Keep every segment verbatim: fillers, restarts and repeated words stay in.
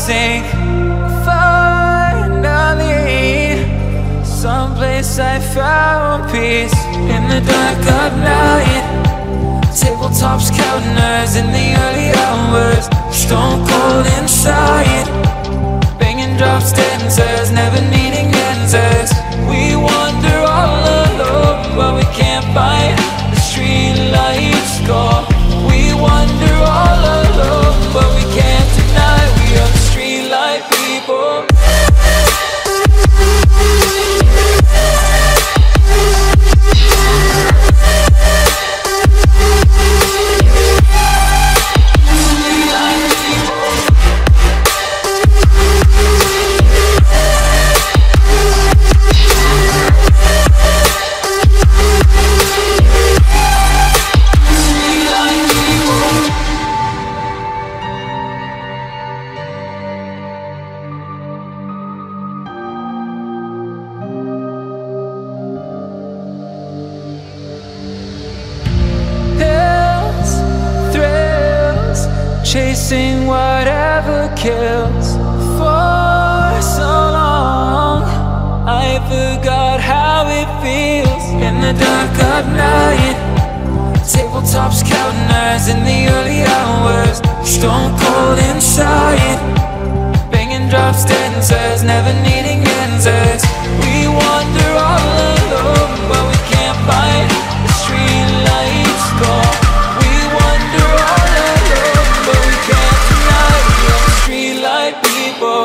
sink. Finally, someplace I found peace. In the dark of night, tabletops counting nerves in the early hours. Stone cold inside, banging drops, dancers, never needing answers. We wander all alone, but we can't find the street lights go. We wander all alone, but we can't deny we are the street light people. Chasing whatever kills. For so long I forgot how it feels. In the dark of night, tabletops counting nerves in the early hours. Stone cold inside, banging drops, dancers, never needing answers. We wander all alone, but we can't find the street lights go. We wander all alone, but we can't deny we are the street light people.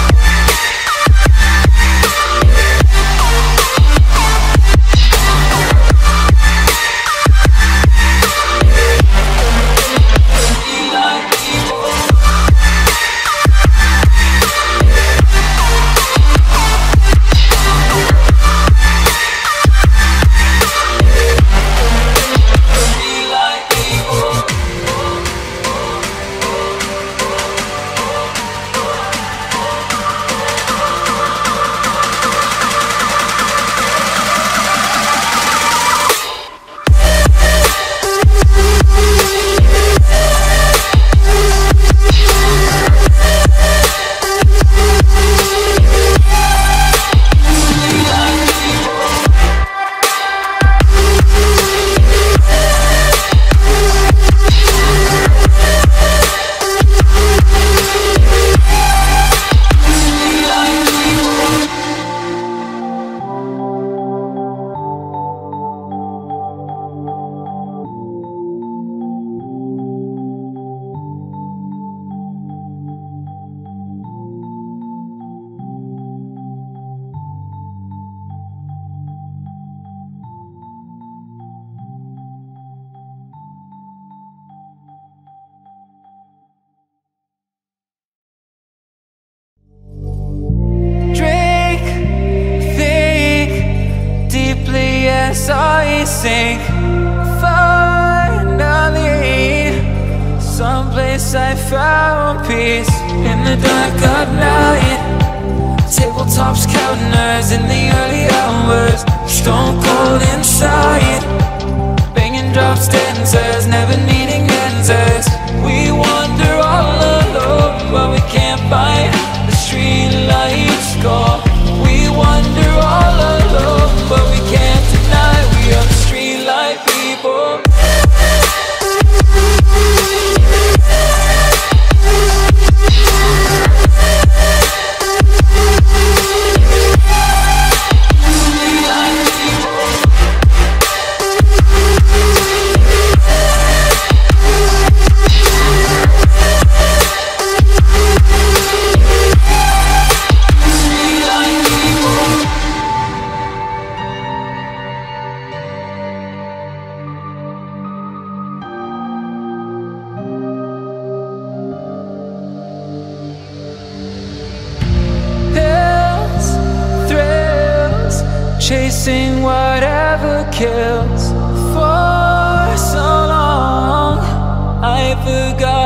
I sink. Finally, someplace I found peace. In the dark of night, tabletops counting nerves in the early hours. Stone cold inside, banging drops, dancers, never needing answers. We wander all alone, but we can't find the street lights go. We wander all alone, but we can't deny we are the street light people. Chasing whatever kills. For so long I forgot